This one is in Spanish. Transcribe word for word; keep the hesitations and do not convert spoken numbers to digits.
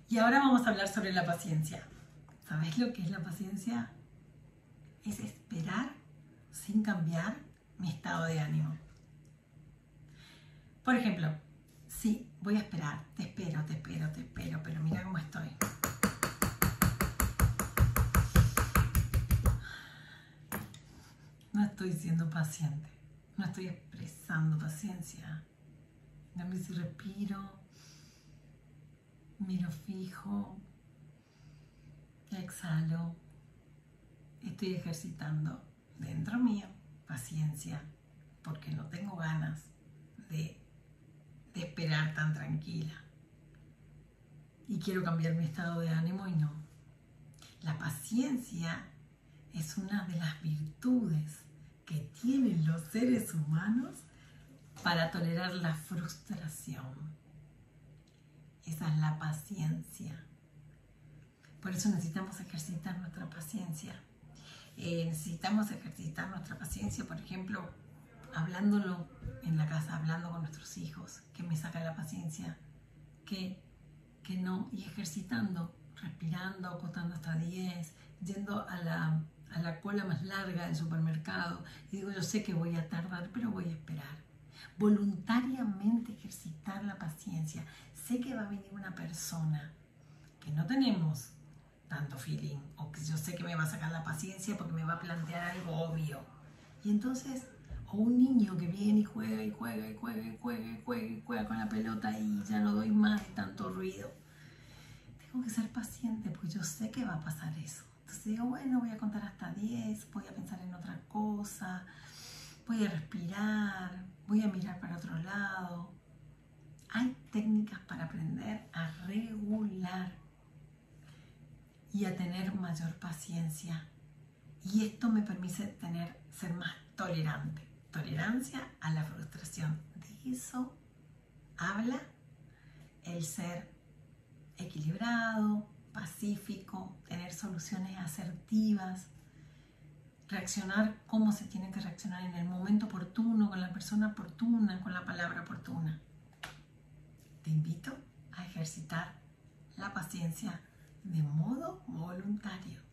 Y ahora vamos a hablar sobre la paciencia. ¿Sabes lo que es la paciencia? Es esperar sin cambiar mi estado de ánimo. Por ejemplo, sí, voy a esperar, te espero, te espero, te espero, pero mira cómo estoy. No estoy siendo paciente, no estoy expresando paciencia. Dame si respiro, miro fijo, exhalo. Estoy ejercitando dentro mío paciencia porque no tengo ganas de, de esperar tan tranquila. Y quiero cambiar mi estado de ánimo y no. La paciencia es una de las virtudes que tienen los seres humanos para tolerar la frustración. Esa es la paciencia. Por eso necesitamos ejercitar nuestra paciencia. Eh, necesitamos ejercitar nuestra paciencia, por ejemplo, hablándolo en la casa, hablando con nuestros hijos, que me saca la paciencia, que, que no, y ejercitando, respirando, contando hasta diez, yendo a la, a la cola más larga del supermercado, y digo, yo sé que voy a tardar, pero voy a esperar. Voluntariamente ejercitar la paciencia. Sé que va a venir una persona que no tenemos tanto feeling, o que yo sé que me va a sacar la paciencia porque me va a plantear algo obvio. Y entonces, o un niño que viene y juega y juega y juega y juega y juega y juega con la pelota y ya no doy más de tanto ruido. Tengo que ser paciente porque yo sé que va a pasar eso. Entonces digo, bueno, voy a contar hasta diez, voy a pensar en otra cosa, voy a respirar, voy a mirar para otro lado. Hay técnicas para aprender a regular y a tener mayor paciencia. Y esto me permite tener, ser más tolerante. Tolerancia a la frustración. De eso habla el ser equilibrado, pacífico, tener soluciones asertivas, reaccionar como se tiene que reaccionar en el momento oportuno, con la persona oportuna, con la palabra oportuna. Te invito a ejercitar la paciencia de modo voluntario.